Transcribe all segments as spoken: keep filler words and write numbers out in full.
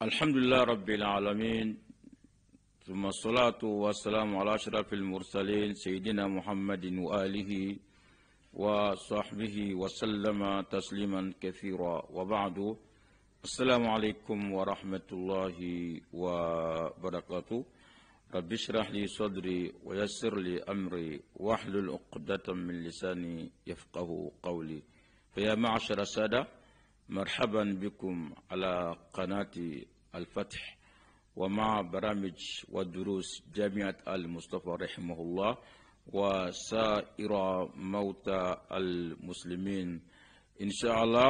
الحمد لله رب العالمين، ثم الصلاة والسلام على أشرف المرسلين سيدنا محمد وآله وصحبه وسلم تسليما كثيرا، وبعد. السلام عليكم ورحمة الله وبركاته. رب اشرح لي صدري ويسر لي أمري واحلل عقدة من لساني يفقه قولي. فيا معشر السادة، مرحبا بكم على قناة الفتح ومع برامج ودروس جامعة المصطفى رحمه الله وسائر موتى المسلمين إن شاء الله.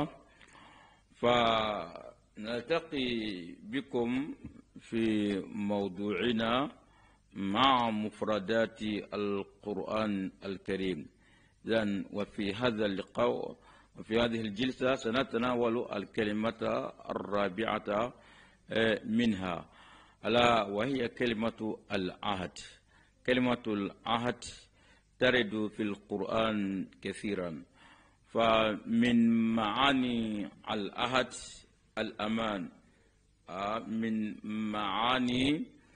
فنلتقي بكم في موضوعنا مع مفردات القرآن الكريم. إذن وفي هذا اللقاء وفي هذه الجلسة سنتناول الكلمة الرابعة منها، ألا وهي كلمة العهد. كلمة العهد ترد في القرآن كثيرا، فمن معاني العهد الأمان. من معاني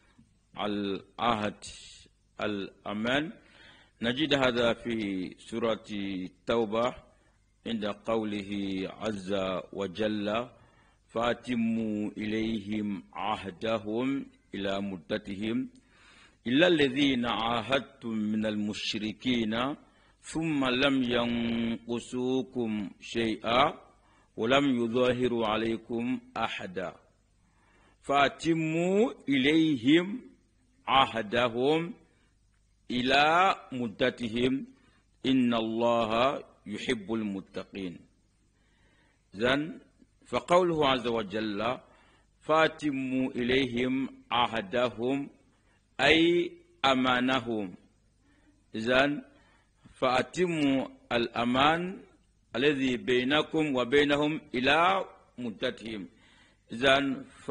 العهد الأمان نجد هذا في سورة التوبة عند قوله عز وجل: فأتموا إليهم عهدهم إلى مدتهم إلا الذين عاهدتم من المشركين ثم لم ينقصوكم شيئا ولم يظاهروا عليكم أحدا. فأتموا إليهم عهدهم إلى مدتهم إن الله يحب المتقين. إذن فقوله عز وجل فاتموا إليهم عهدهم أي أمانهم. إذن فأتموا الأمان الذي بينكم وبينهم إلى مدتهم. إذن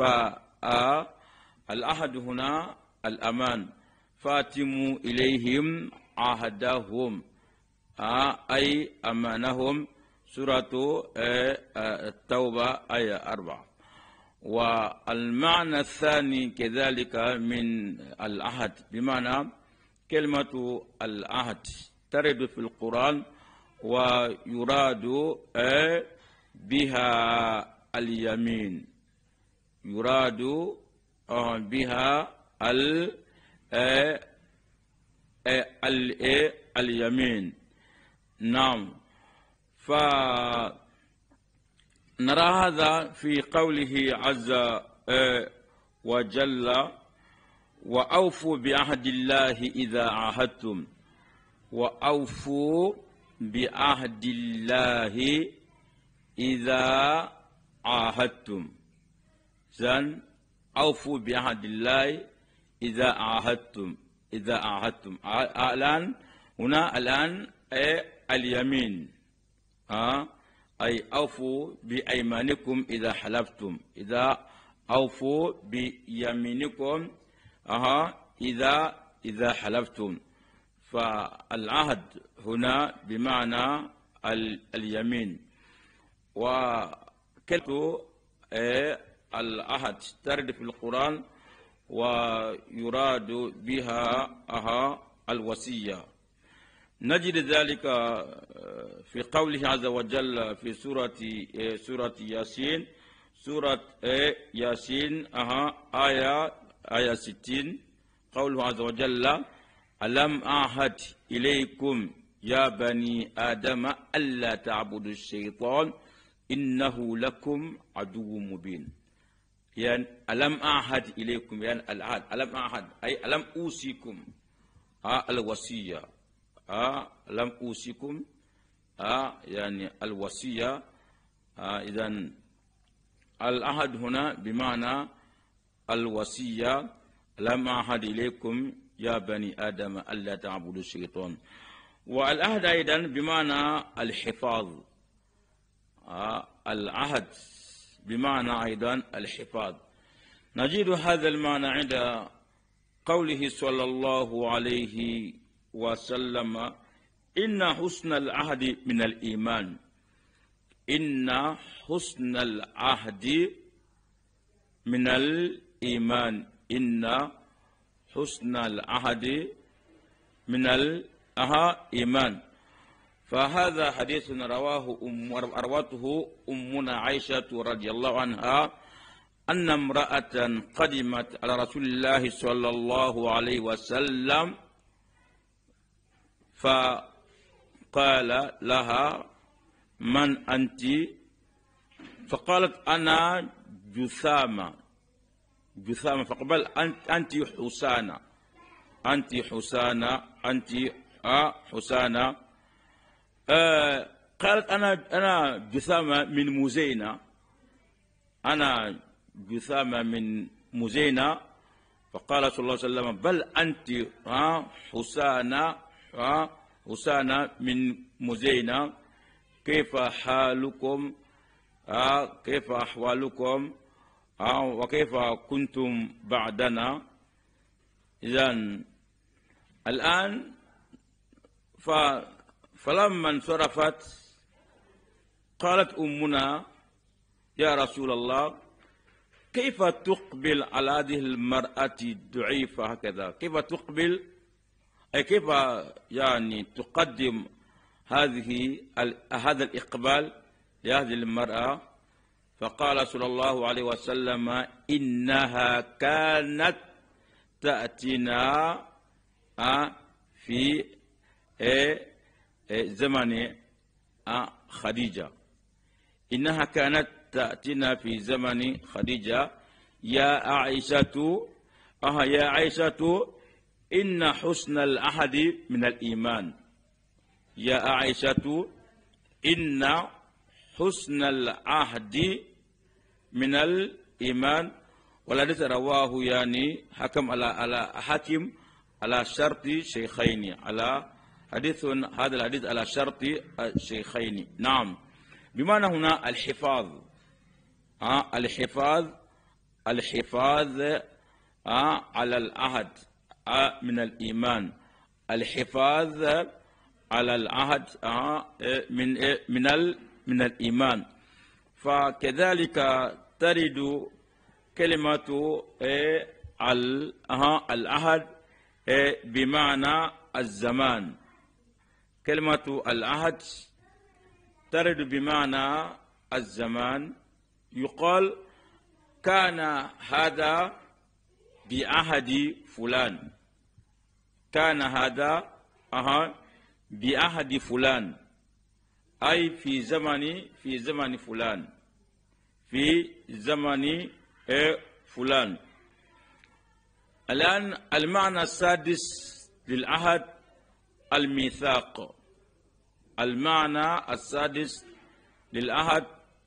فالعهد هنا الأمان. فاتموا إليهم عهدهم أي أمانهم. سورة التوبة آية أربعة. والمعنى الثاني كذلك من العهد بمعنى كلمة العهد ترد في القرآن ويراد بها اليمين. يراد بها اليمين. نعم. فنرى هذا في قوله عز وجل: وأوفوا بعهد الله إذا عاهدتم. وأوفوا بعهد الله إذا عاهدتم. إذن أوفوا بعهد الله إذا عاهدتم. إذا عاهدتم الآن هنا الآن اليمين، أه؟ أي أوفوا بأيمانكم إذا حلفتم. إذا أوفوا بيمينكم أه؟ إذا إذا حلفتم. فالعهد هنا بمعنى اليمين. وكلمة العهد ترد في القرآن ويراد بها أها الوصية. نجد ذلك في قوله عز وجل في سورة سورة ياسين. سورة ياسين أها آية آية ستين. قوله عز وجل: ألم أعهد إليكم يا بني آدم ألا تعبدوا الشيطان إنه لكم عدو مبين. يعني ألم أعهد إليكم، يعني العهد. ألم أعهد أي ألم أوصيكم الوصية. آه لم أوصيكم آه يعني الوصية. آه إذن العهد هنا بمعنى الوصية. لم أعهد إليكم يا بني آدم ألا تعبدوا الشيطان. والعهد أيضا بمعنى الحفاظ. آه العهد بمعنى أيضا الحفاظ. نجد هذا المعنى عند قوله صلى الله عليه وسلم: إن حسن العهد من الإيمان. إن حسن العهد من الإيمان إن حسن العهد من الإيمان. فهذا حديث رواه أم أروته أمنا عائشة رضي الله عنها أن امرأة قدمت على رسول الله صلى الله عليه وسلم فقال لها من أنت؟ فقالت أنا جثامة جثامة فقبل أنت أنت حسانة أنت حسانة أنت آه حسانة آه قالت أنا أنا جثامة من مزينة أنا جثامة من مزينة. فقال صلى الله عليه وسلم بل أنت آه حسانة آه حسانة من مزينة كيف حالكم آه كيف أحوالكم آه وكيف كنتم بعدنا. إذن الآن فلما انصرفت قالت أمنا يا رسول الله كيف تقبل على هذه المرأة الضعيفة هكذا؟ كيف تقبل أي كيف يعني تقدم هذه هذا الإقبال لهذه المرأة؟ فقال صلى الله عليه وسلم إنها كانت تأتينا في زمن خديجة إنها كانت تأتينا في زمن خديجة يا عائشة أها يا عائشة إن حسن العهد من الإيمان يا عائشة إن حسن العهد من الإيمان. والحديث رواه يعني حكم على على حاكم على شرط شيخين على حديث هذا الحديث على شرط الشيخين. نعم بمعنى هنا الحفاظ آه الحفاظ الحفاظ آه على العهد آه من الإيمان الحفاظ على العهد آه من من من الإيمان. فكذلك ترد كلمة العهد بمعنى الزمان. كلمة العهد ترد بمعنى الزمان. يقال كان هذا بعهد فلان كان هذا أها بعهد فلان أي في زمن في زمن فلان في زمن فلان. الآن المعنى السادس للعهد الميثاق. المعنى السادس للعهد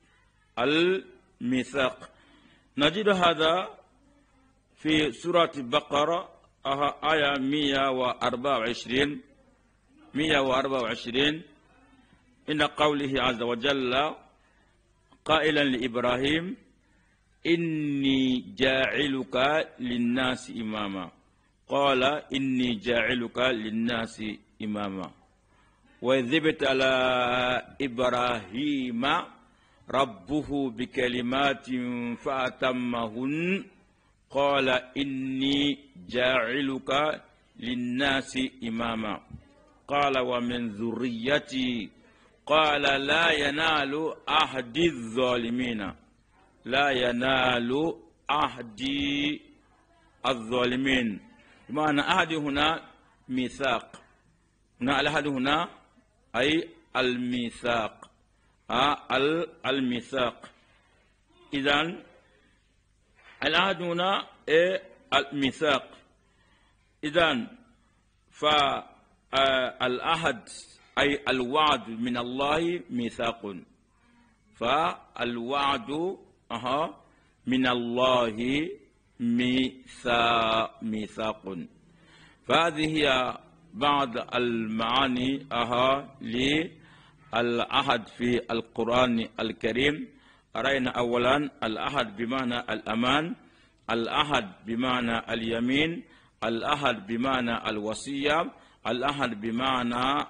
الميثاق نجد هذا في سورة البقرة آية مئة وأربعة وعشرين مئة وأربعة وعشرين إن قوله عز وجل قائلا لإبراهيم إني جاعلك للناس إماما قال إني جاعلك للناس إماما وإذ ابتلى إبراهيم ربه بكلمات فأتمهن قال إني جاعلك للناس إماما قال ومن ذريتي قال لا ينال عهد الظالمين لا ينال عهد الظالمين. بمعنى عهد هنا ميثاق هنا العهد هنا أي الميثاق آه الميثاق. إذن العهد هنا إيه الميثاق. إذن فالعهد أي الوعد من الله ميثاق. فالوعد أها من الله ميثاق ميثاق. فهذه هي بعض المعاني أها للعهد في القرآن الكريم. رأينا أولا العهد بمعنى الأمان العهد بمعنى اليمين العهد بمعنى الوصية العهد بمعنى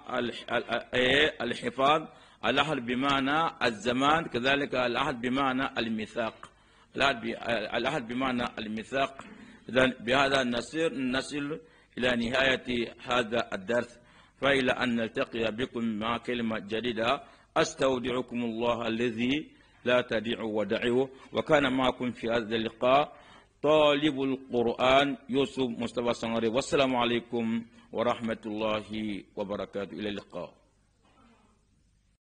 الحفاظ العهد بمعنى الزمان كذلك العهد بمعنى الميثاق. العهد بمعنى الميثاق. إذن بهذا نصير نصل إلى نهاية هذا الدرس، فإلى أن نلتقي بكم مع كلمة جديدة. أستودعكم الله الذي لا تضيع ودائعه. وكان معكم في هذا اللقاء طالب القرآن يوسف مصطفى سنغري، والسلام عليكم ورحمة الله وبركاته. إلى اللقاء.